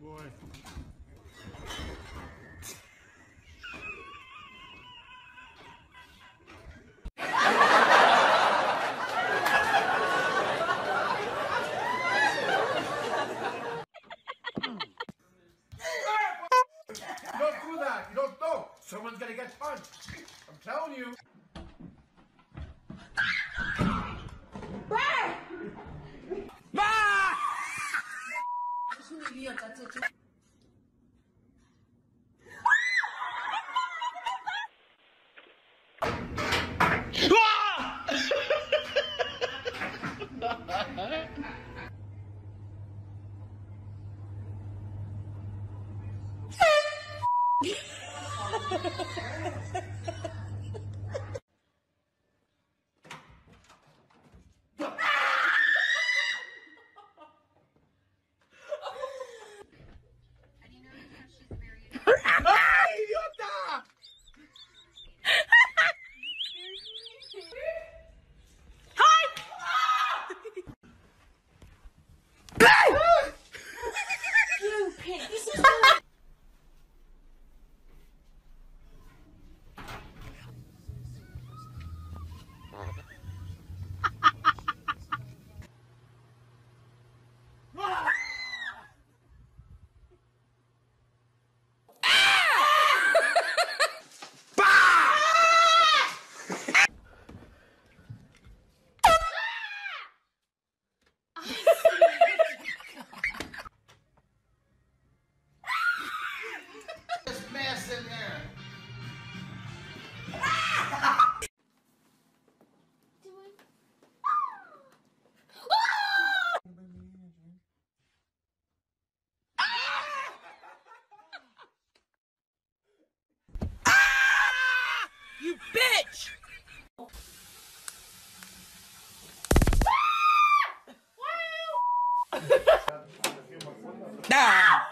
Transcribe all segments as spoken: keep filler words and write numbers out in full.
boy. Don't do that. You don't know. Someone's gonna get punched. I'm telling you. You bitch! Ah!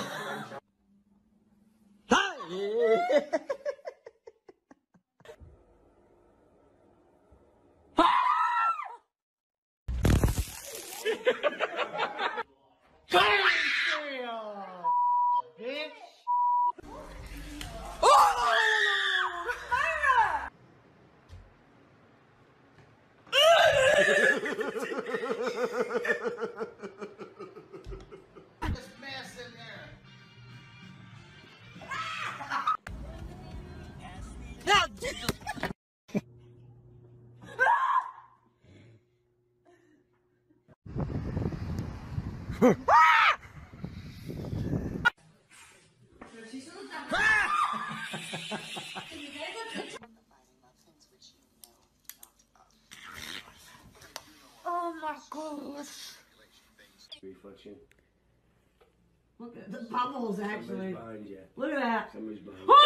Oh my gosh. Reflection. Look at the bubbles, actually. Somebody's behind you. Look at that. Somebody's behind you.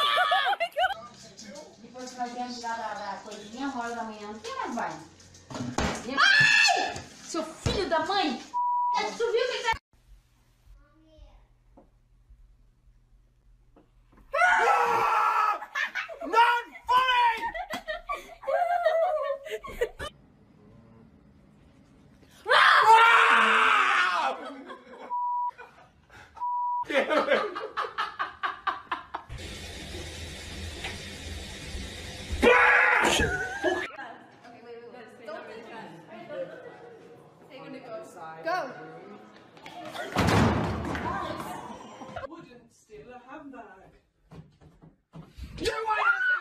Depois que nós viemos lá da, da coisinha, uma hora da manhã, não tinha mais banho. Ai! Seu filho da mãe! Tu viu o que tá... Go! Wouldn't steal a handbag. You want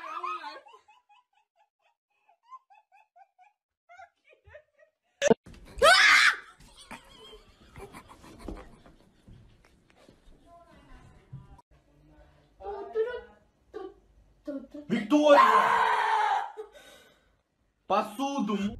Vitória! Passudo!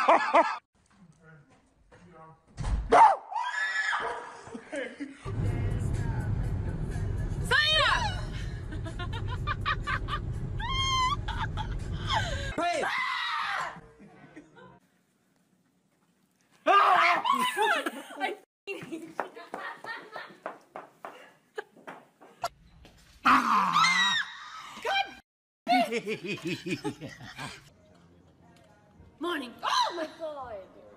Morning. Oh my god.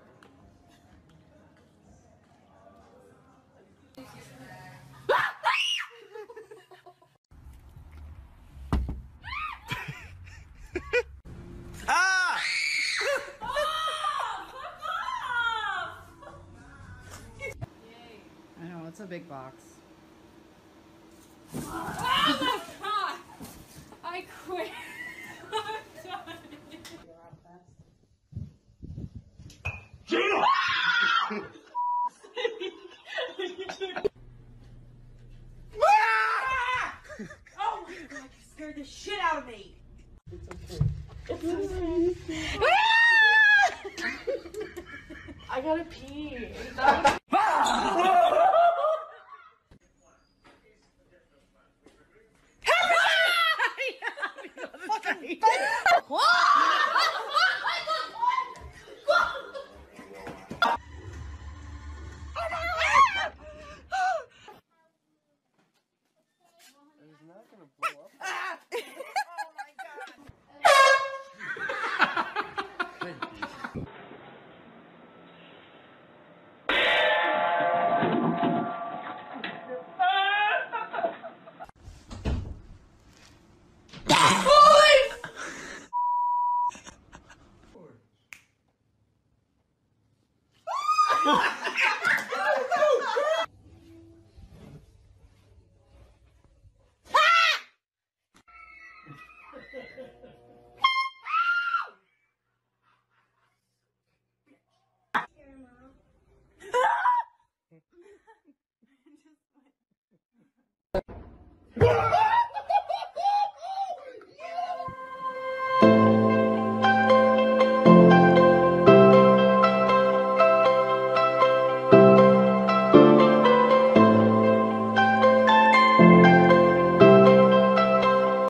I know, it's a big box. Oh my god! I quit. I'm done. Oh my god, you scared the shit out of me! I gotta pee. Ah!